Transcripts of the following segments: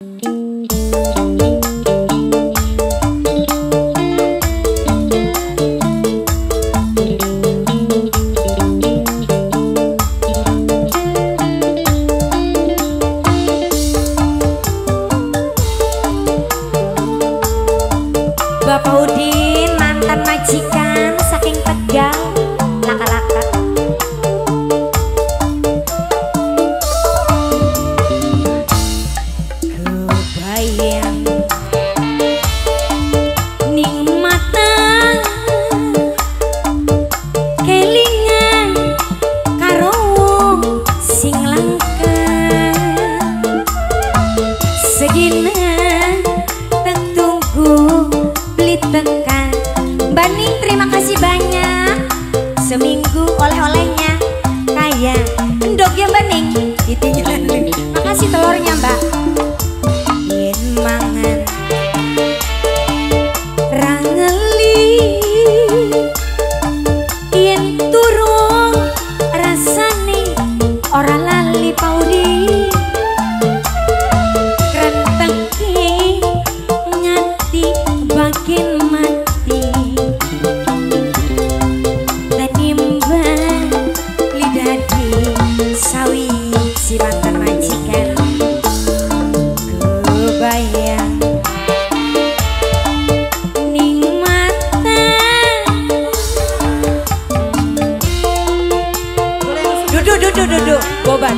Bapak Udin mantan majikan saking Tegal, laka-laka. Kebayang ning mata kelingan karo sing langka sedina tekan. Mbak Ning terima kasih banyak, seminggu oleh-olehnya kayak endog ya Mbak Ning, ditinggal. Makasih telurnya Mbak. Yen mangan rangeli, yen turun rasane ora lali paudi. Krenteki ngati bakin mati dan nimbang lidah di sawi si mantan majikan. Kebayang ning mata duduk bobat.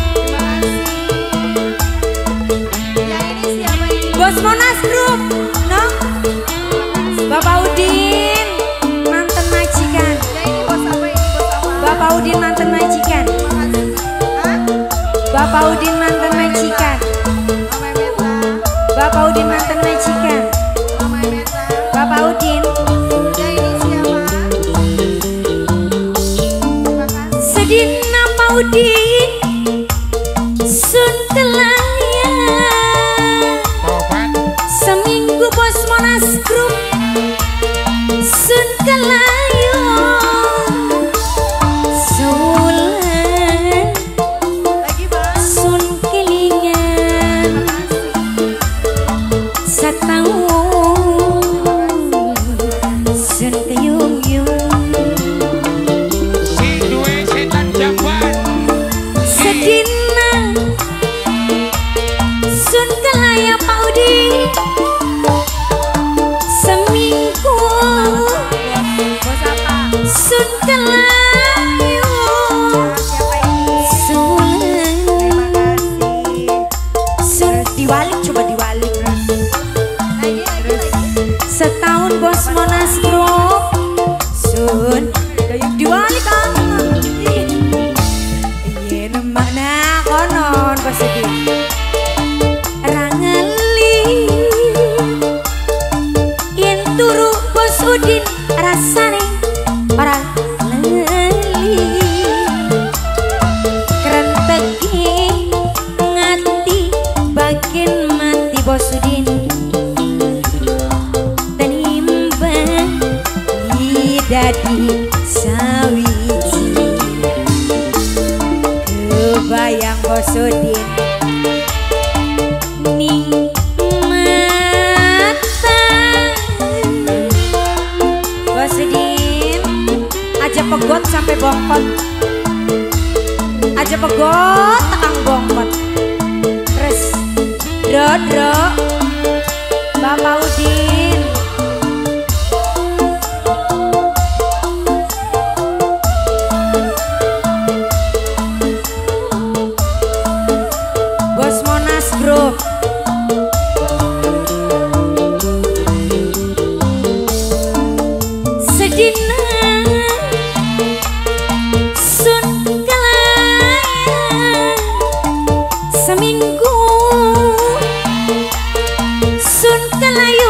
Bos Monas Group, no? Bapak Udin mantan majikan. Bapak Udin mantan majikan. Bapak Udin mantan majikan. Bapak Udin mantan majikan. Bapak Udin. Sedina Pak Udin sun kelayan. Seminggu Bos Monas Group sun kelayan. Sebulan sun kelingan. Setahun sun keyung-yung. Si duwe setan jamban. Sedina sun kelaya Pak Udin. Seminggu sun kelayu. Sun diwalik, coba diwalik. Setahun Bos Monas Group sun diwalik kan. Yen mana konon Bos Udin rangeli, yen turu Bos Udin rasane ora leli. Krenteki ngati bagian mati Bos Udin. Dan imbang dadi sawiji. Kebayang Bos Udin ning mata. Bos Udin aja pegot sampai bongkot. Aja pegot tekang bongkot. Terus dro Bapak Udin. Bos Monas Group. Sedina sun kelayan. Seminggu sun kelayu.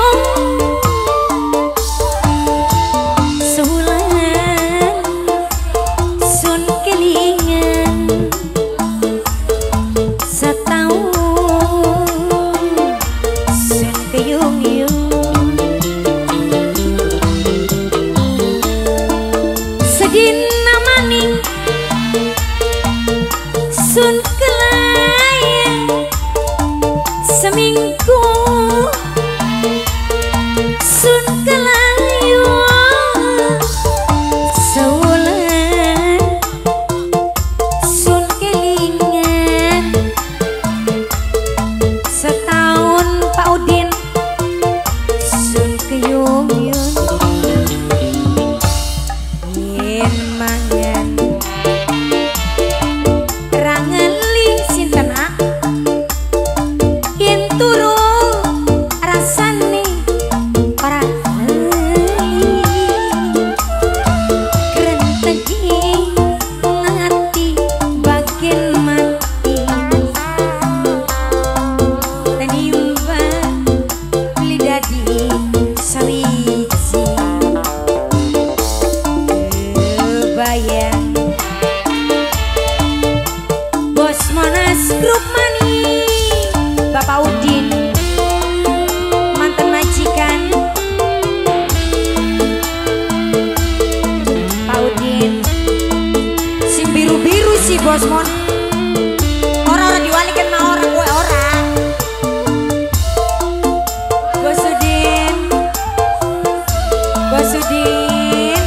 Bos Mon. Orang diwalikan mau orang gue orang. Bos Sudin. Bos Sudin.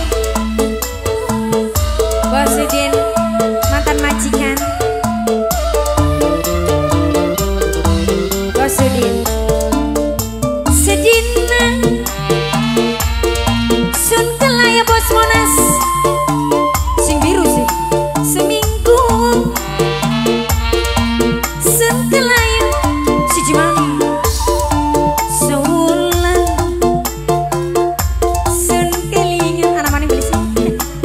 Bos Sudin mantan majikan. Bos Sudin. Sedina sun kelaya Bos Monas. Sing biru sih. Seminggu sun kelaya si Jimani. Seulan sun kelingan anak maning beli sih.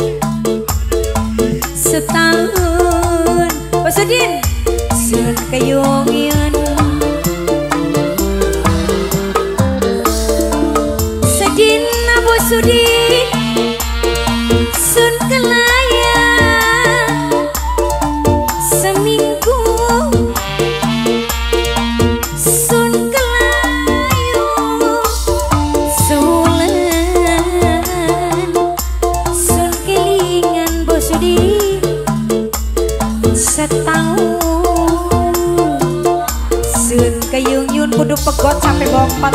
Setahun Bos Sudin sun kayungian. Sedina Bos Sudin sun kelaya seminggu sun kelayu seulan sun kelingan Bos Sudin. Setahun sun kayung-yun kudu pegot sampai bongkot.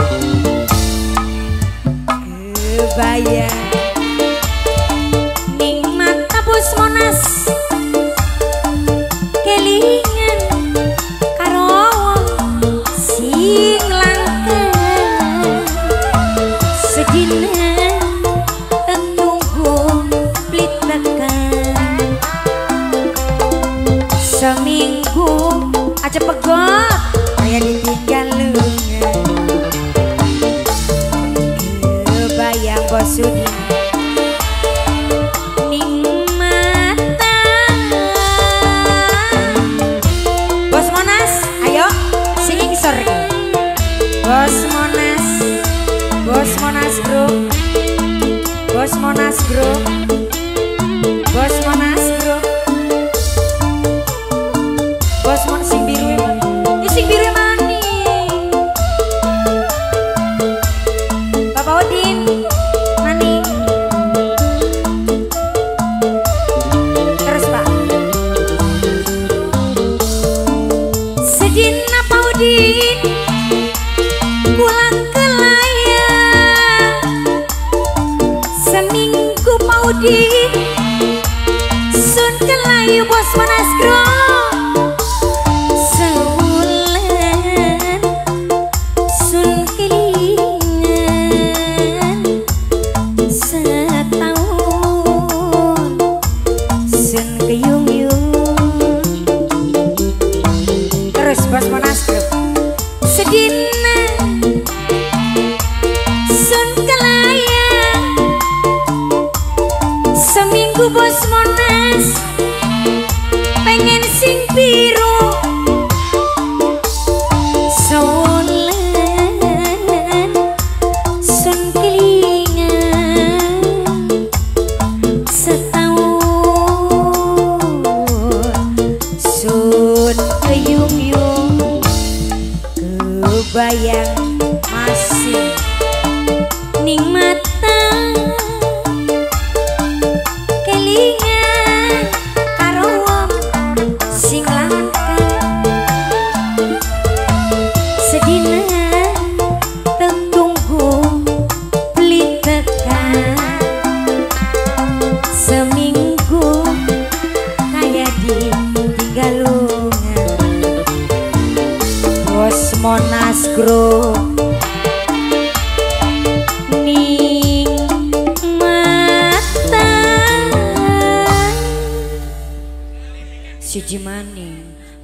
Kebayang ning mata Bos Monas kelingan karo sing langkah. Sedina tetunggu plit tekan seminggu aja pegot kayak ditinggal lungan. Kebayang Bos Sudin ning mata Bos Monas, ayo singing sore. Bos Monas, Bos Monas Group, Bos Monas Group, Bos Monas Group, Bos Monas sing biru, sing biru mani. Bapak Udin mani. Terus Pak. Sedina Pak Udin pulang ke laya seminggu Pak Udin sun kelayu Bos Monas Group. Sebulan sun kelingan setahun sun keyung-yung. Terus Bos Monas Group. Sedina sun kelaya seminggu Bos Monas pengen sing biru seulan sun kelingan setahun sun keyung-yung. Kebayang masih ning mata kelingan karo wong sing langkah. Sedina tetunggu beli tekan seminggu kaya ditinggal lungan. Bos Monas Group ning mata si Jimani.